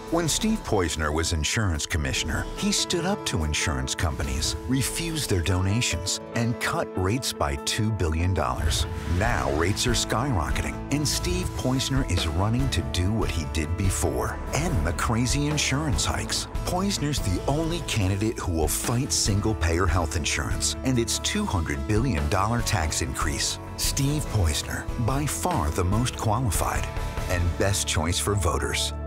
When Steve Poizner was insurance commissioner, he stood up to insurance companies, refused their donations, and cut rates by $2 billion. Now rates are skyrocketing, and Steve Poizner is running to do what he did before, end the crazy insurance hikes. Poizner's the only candidate who will fight single-payer health insurance and its $200 billion tax increase. Steve Poizner, by far the most qualified and best choice for voters.